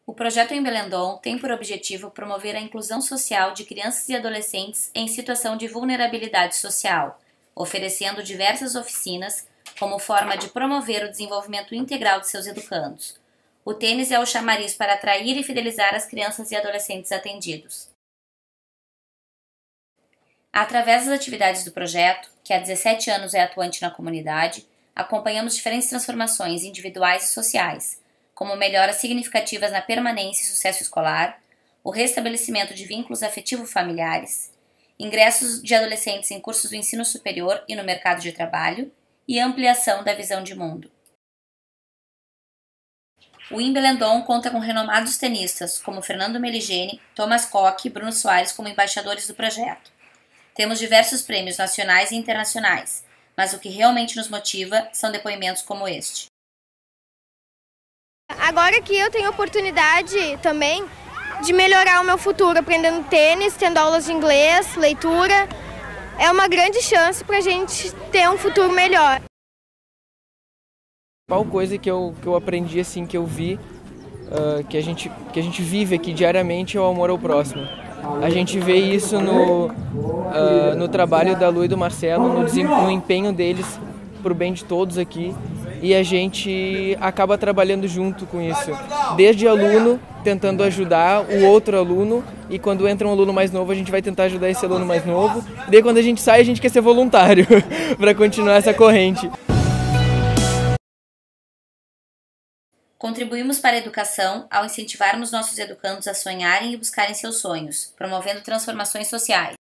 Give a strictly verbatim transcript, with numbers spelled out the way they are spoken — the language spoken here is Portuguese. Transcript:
O projeto Embelendon tem por objetivo promover a inclusão social de crianças e adolescentes em situação de vulnerabilidade social, oferecendo diversas oficinas como forma de promover o desenvolvimento integral de seus educandos. O tênis é o chamariz para atrair e fidelizar as crianças e adolescentes atendidos. Através das atividades do projeto, que há dezessete anos é atuante na comunidade, acompanhamos diferentes transformações individuais e sociais, como melhoras significativas na permanência e sucesso escolar, o restabelecimento de vínculos afetivo-familiares, ingressos de adolescentes em cursos do ensino superior e no mercado de trabalho e ampliação da visão de mundo. O Embelendon conta com renomados tenistas como Fernando Meligeni, Thomas Koch e Bruno Soares como embaixadores do projeto. Temos diversos prêmios nacionais e internacionais, mas o que realmente nos motiva são depoimentos como este. Agora que eu tenho oportunidade também de melhorar o meu futuro, aprendendo tênis, tendo aulas de inglês, leitura, é uma grande chance para a gente ter um futuro melhor. A principal coisa que eu, que eu aprendi, assim, que eu vi, uh, que, a gente, que a gente vive aqui diariamente é o amor ao próximo. A gente vê isso no, uh, no trabalho da Lu e do Marcelo, no, no empenho deles para o bem de todos aqui, e a gente acaba trabalhando junto com isso. Desde aluno, tentando ajudar o outro aluno, e quando entra um aluno mais novo, a gente vai tentar ajudar esse aluno mais novo. E daí quando a gente sai, a gente quer ser voluntário para continuar essa corrente. Contribuímos para a educação ao incentivarmos nossos educandos a sonharem e buscarem seus sonhos, promovendo transformações sociais.